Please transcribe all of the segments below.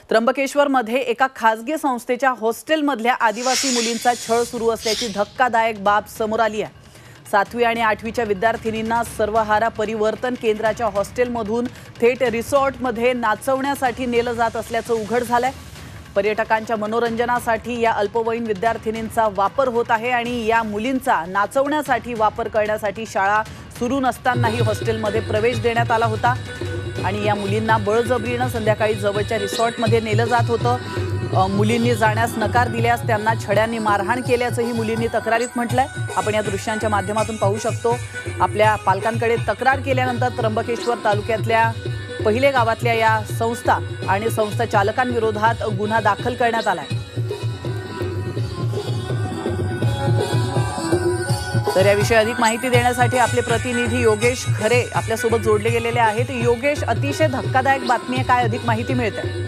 त्र्यंबकेश्वरमध्ये एका खासगी संस्थेच्या हॉस्टेलमधल्या आदिवासी मुलींचा छळ सुरू असल्याची धक्कादायक बाब समोर आली आहे। 7वी आणि 8वीच्या विद्यार्थिनींना सर्वहारा परिवर्तन केंद्राच्या हॉस्टेलमधून थेट रिसॉर्टमध्ये नाचवण्यासाठी नेलं जात असल्याचं उघड झालंय। पर्यटकांच्या मनोरंजनासाठी या अल्पवयीन विद्यार्थिनींचा वापर होत आहे आणि या मुलींचा नाचवण्यासाठी वापर करण्यासाठी शाळा सुरू नसतानाही हॉस्टेलमध्ये प्रवेश देण्यात आला होता आणि या मुलींना बळजबरीने संध्याकाळी जवळच्या रिसॉर्टमध्ये नेलं जात होतं। मुलींनी जाण्यास नकार दिल्यास त्यांना छड्यांनी मारहाण केल्याचंही मुलींनी तक्रारीत म्हटलंय। आपण या दृश्यांच्या माध्यमातून पाहू शकतो। आपल्या पालकांकडे तक्रार केल्यानंतर त्र्यंबकेश्वर तालुक्यातल्या पहिले गावातल्या या संस्था आणि संस्था चालकांविरोधात गुन्हा दाखल करण्यात आलाय। तर याविषयी अधिक माहिती देण्यासाठी आपले प्रतिनिधी योगेश खरे आपल्यासोबत जोडले गेलेले आहेत। योगेश, अतिशय धक्कादायक बातमी आहे, काय अधिक माहिती मिळते?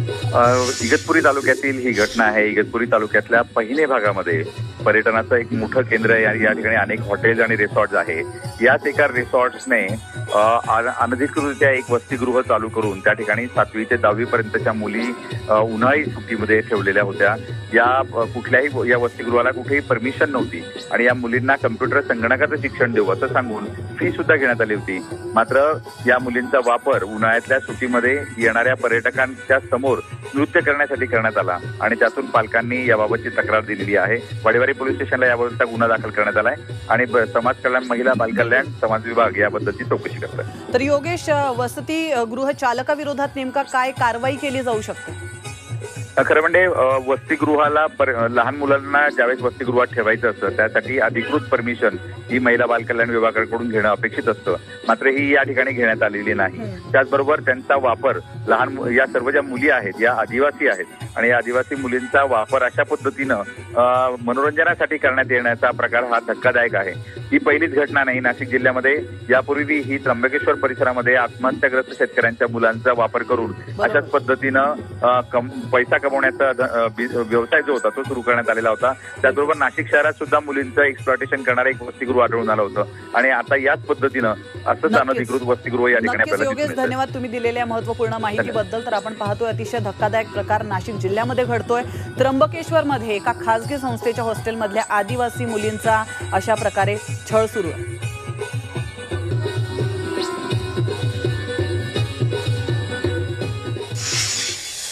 इगतपुरी तालुक्यातील ही घटना आहे। इगतपुरी तालुक्यातल्या पहिने भागामध्ये पर्यटनाचं एक मोठं केंद्र आहे आणि या ठिकाणी अनेक हॉटेल्स आणि रिसॉर्ट्स आहे। याच एका रिसॉर्ट्सने अनधिकृतरित्या एक वसतिगृह चालू करून त्या ठिकाणी 7वी ते 10वी पर्यंतच्या मुली उन्हाळी सुट्टीमध्ये ठेवलेल्या होत्या। कुठल्याही या वसतिगृहाला कुठेही परमिशन नव्हती आणि या मुलींना कम्प्युटर संगणकाचं शिक्षण देऊ असं सांगून फी सुद्धा घेण्यात आली होती। मात्र या मुलींचा वापर उन्हाळ्यातल्या सुट्टीमध्ये येणाऱ्या पर्यटकांच्या समोर नृत्य करण्यासाठी करण्यात आला आणि त्यातून पालकांनी याबाबतची तक्रार दिलेली आहे। वाडेवाडी पोलीस स्टेशनला याबाबतचा गुन्हा दाखल करण्यात आलाय आणि समाज कल्याण, महिला बालकल्याण, समाज विभाग याबद्दलची चौकशी करत आहे। तर योगेश, वसतिगृह चालकाविरोधात नेमका काय कारवाई केली जाऊ शकते? खरं म्हणजे वसतिगृहाला लहान मुलांना ज्यावेळेस वसतिगृहात ठेवायचं असतं त्यासाठी अधिकृत परमिशन ही महिला बालकल्याण विभागाकडून घेणं अपेक्षित असतं, मात्र ही या ठिकाणी घेण्यात आलेली नाही। त्याचबरोबर त्यांचा वापर या सर्व ज्या मुली आहेत या आदिवासी आहेत आणि या आदिवासी मुलींचा वापर अशा पद्धतीनं मनोरंजनासाठी करण्यात येण्याचा प्रकार हा धक्कादायक आहे। ही पहिलीच घटना नाही। नाशिक जिल्ह्यामध्ये यापूर्वी ही त्र्यंबकेश्वर परिसरामध्ये आत्महत्याग्रस्त शेतकऱ्यांच्या मुलांचा वापर करून अशाच पद्धतीनं पैसा कमवण्याचा व्यवसाय जो होता तो सुरू करण्यात आलेला होता। त्याचबरोबर नाशिक शहरात सुद्धा मुलींचं एक्सप्लॉयटेशन करणारं एक वसतिगृह आढळून आलं होतं आणि आता याच पद्धतीनं असंच अनधिकृत वसतिगृह या ठिकाणी आपल्याला योगेश, धन्यवाद तुम्ही दिलेल्या महत्त्वपूर्ण माहितीबद्दल। तर आपण पाहतोय अतिशय धक्कादायक प्रकार नाशिक जिल्ह्यामध्ये घडतोय। त्र्यंबकेश्वरमध्ये एका खासगी संस्थेच्या हॉस्टेलमधल्या आदिवासी मुलींचा अशा प्रकारे छळ सुरू आहे।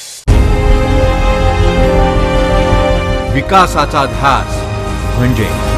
विकासाचा ध्यास म्हणजे